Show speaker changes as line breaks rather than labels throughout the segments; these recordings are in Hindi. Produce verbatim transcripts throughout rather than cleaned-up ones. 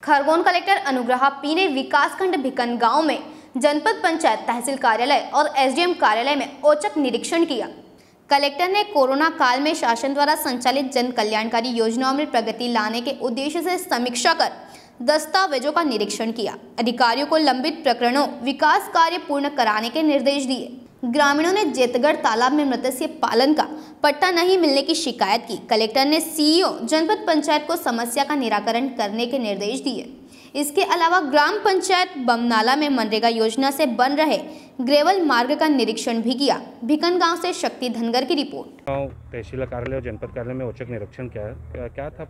खरगोन कलेक्टर अनुग्रहा पी ने विकासखंड भिकन गांव में जनपद पंचायत तहसील कार्यालय और एसडीएम कार्यालय में औचक निरीक्षण किया। कलेक्टर ने कोरोना काल में शासन द्वारा संचालित जन कल्याणकारी योजनाओं में प्रगति लाने के उद्देश्य से समीक्षा कर दस्तावेजों का निरीक्षण किया। अधिकारियों को लंबित प्रकरणों विकास कार्य पूर्ण कराने के निर्देश दिए। ग्रामीणों ने जेतगढ़ तालाब में मत्स्य पालन का पट्टा नहीं मिलने की शिकायत की। कलेक्टर ने सीईओ जनपद पंचायत को समस्या का निराकरण करने के निर्देश दिए। इसके अलावा ग्राम पंचायत बमनाला में मनरेगा योजना से बन रहे ग्रेवल मार्ग का निरीक्षण भी किया। भिकन गांव से शक्ति धनगर की रिपोर्ट।
तहसील कार्यालय और जनपद कार्यालय में औचक निरीक्षण क्या है, क्या, क्या था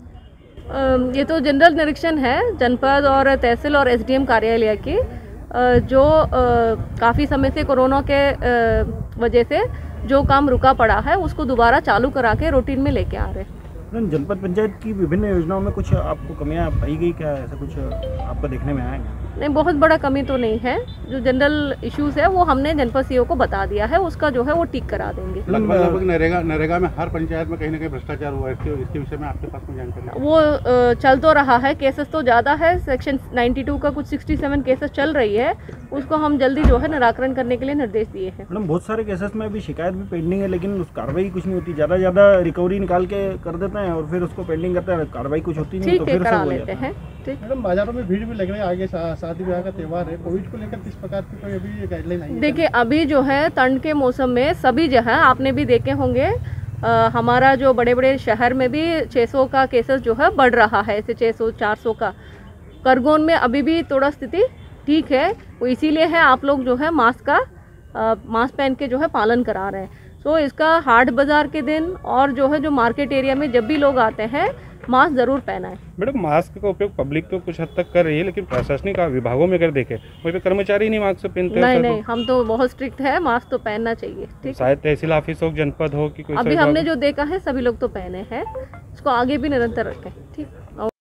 प्रमाण?
ये तो जनरल निरीक्षण है जनपद और तहसील और एसडीएम कार्यालय की, जो काफ़ी समय से कोरोना के वजह से जो काम रुका पड़ा है उसको दोबारा चालू करा के रूटीन में लेके आ रहे हैं।
जनपद पंचायत की विभिन्न योजनाओं में कुछ आपको कमियां पाई गई, क्या ऐसा कुछ आपको देखने में आएगा?
नहीं, बहुत बड़ा कमी तो नहीं है। जो जनरल इश्यूज है वो हमने जनपद सीईओ को बता दिया है, उसका जो है वो ठीक करा देंगे।
लगभग नरेगा नरेगा में हर पंचायत में कहीं ना कहीं भ्रष्टाचार हुआ है, इसके विषय में आपके पास में जानकारी?
वो चल तो रहा है, केसेस तो ज़्यादा है। सेक्शन बानवे का कुछ सड़सठ केसेस चल रही है, उसको हम जल्दी जो है निराकरण करने के लिए निर्देश दिए हैं।
मैडम, बहुत सारे केसेस में अभी शिकायत भी पेंडिंग है, लेकिन उस कार्रवाई कुछ नहीं होती। ज़्यादा ज़्यादा रिकवरी निकाल के कर देते हैं और फिर उसको पेंडिंग करते हैं, कार्रवाई कुछ होती नहीं, तो फिर
करा लेते हैं।
मैडम, बाजारों में भीड़ भी लग रही है, आगे शादी ब्याह का त्यौहार है, कोविड को लेकर किस प्रकार की कोई अभी गाइडलाइन आई है? देखिए,
अभी जो है ठंड के मौसम में सभी जगह आपने भी देखे होंगे, आ, हमारा जो बड़े बड़े शहर में भी छह सौ का केसेस जो है बढ़ रहा है, ऐसे छह सौ चार सौ का। खरगोन में अभी भी थोड़ा स्थिति ठीक है, वो इसीलिए है आप लोग जो है मास्क का मास्क पहन के जो है पालन करा रहे हैं। सो इसका हाट बाजार के दिन और जो है जो मार्केट एरिया में जब भी लोग आते हैं मास्क जरूर पहना है।
मैडम, मास्क का उपयोग पब्लिक तो कुछ हद तक कर रही है, लेकिन प्रशासनिक विभागों में अगर देखें वहीं पे कर्मचारी नहीं मास्क पहनते।
नहीं नहीं, हम तो बहुत स्ट्रिक्ट है, मास्क तो पहनना चाहिए। ठीक,
शायद तहसील ऑफिस हो, जनपद हो कि कोई
अभी हमने जो देखा है सभी लोग तो पहने हैं, इसको आगे भी निरंतर रखें। ठीक।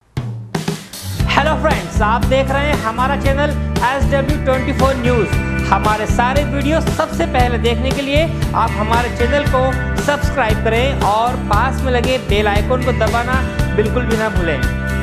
हेलो फ्रेंड्स, आप देख रहे हैं हमारा channel S W twenty four news. हमारे सारे वीडियो सबसे पहले देखने के लिए आप हमारे चैनल को सब्सक्राइब करें और पास में लगे बेल आइकन को दबाना बिल्कुल भी ना भूलें।